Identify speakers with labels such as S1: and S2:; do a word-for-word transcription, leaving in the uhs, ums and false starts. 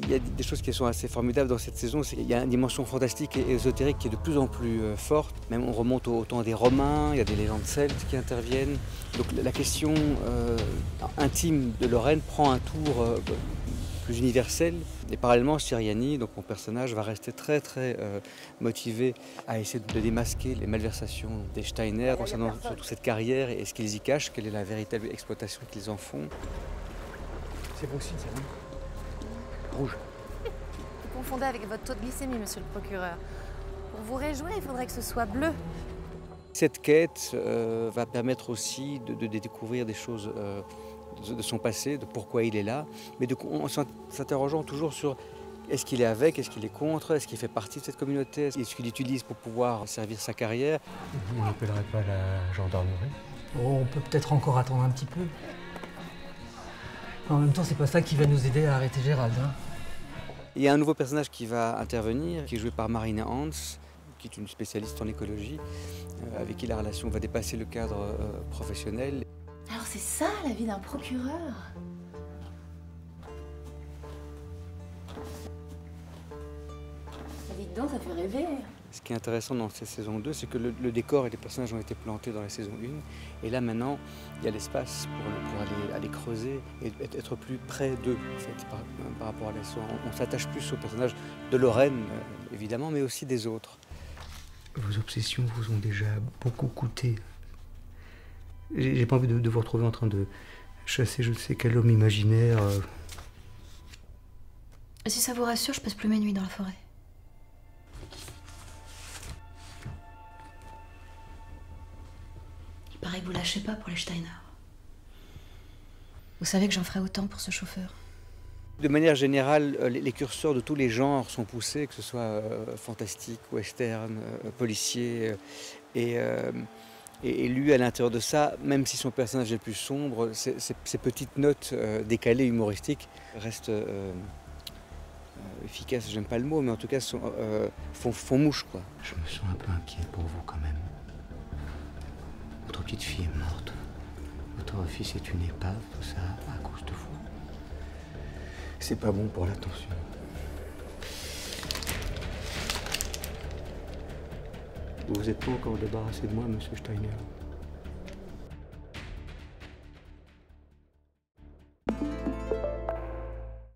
S1: Il y a des choses qui sont assez formidables dans cette saison, c'est qu'il y a une dimension fantastique et ésotérique qui est de plus en plus euh, forte. Même on remonte au, au temps des Romains, il y a des légendes celtes qui interviennent. Donc la question euh, intime de Lorraine prend un tour euh, plus universel. Et parallèlement, Ciriani, donc mon personnage, va rester très très euh, motivé à essayer de démasquer les malversations des Steiner concernant surtout cette carrière et ce qu'ils y cachent, quelle est la véritable exploitation qu'ils en font.
S2: C'est bon signe, ça, non? Rouge.
S3: Vous confondez avec votre taux de glycémie, monsieur le procureur. Pour vous réjouir, il faudrait que ce soit bleu.
S1: Cette quête euh, va permettre aussi de, de, de découvrir des choses euh, de, de son passé, de pourquoi il est là, mais de, en s'interrogeant toujours sur est-ce qu'il est avec, est-ce qu'il est contre, est-ce qu'il fait partie de cette communauté, est-ce qu'il l'utilise pour pouvoir servir sa carrière.
S2: Vous n'appellerez pas la gendarmerie?
S4: Oh, on peut peut-être encore attendre un petit peu. En même temps, c'est pas ça qui va nous aider à arrêter Gérald. Hein.
S1: Il y a un nouveau personnage qui va intervenir, qui est joué par Marina Hans, qui est une spécialiste en écologie, euh, avec qui la relation va dépasser le cadre euh, professionnel.
S3: Alors c'est ça la vie d'un procureur? Dites donc, ça fait rêver.
S1: Ce qui est intéressant dans cette saison deux, c'est que le, le décor et les personnages ont été plantés dans la saison un. Et là maintenant, il y a l'espace pour, pour aller, aller creuser et être plus près d'eux en fait, par, par rapport à la saison. On, on s'attache plus aux personnages de Lorraine, euh, évidemment, mais aussi des autres.
S2: Vos obsessions vous ont déjà beaucoup coûté. J'ai pas envie de, de vous retrouver en train de chasser je ne sais quel homme imaginaire. Euh...
S5: Si ça vous rassure, je passe plus mes nuits dans la forêt. Il paraît que vous lâchez pas pour les Steiner. Vous savez que j'en ferai autant pour ce chauffeur.
S1: De manière générale, les curseurs de tous les genres sont poussés, que ce soit euh, fantastique, western, euh, policier. Euh, et, euh, et, et lui, à l'intérieur de ça, même si son personnage est plus sombre, ces, ces, ces petites notes euh, décalées, humoristiques, restent euh, euh, efficaces. J'aime pas le mot, mais en tout cas, sont, euh, font, font mouche, quoi.
S2: Je me sens un peu inquiet pour vous quand même. Votre petite fille est morte. Votre fils est une épave, tout ça à cause de vous. C'est pas bon pour l'attention. Vous n'êtes pas encore débarrassé de moi, monsieur Steiner.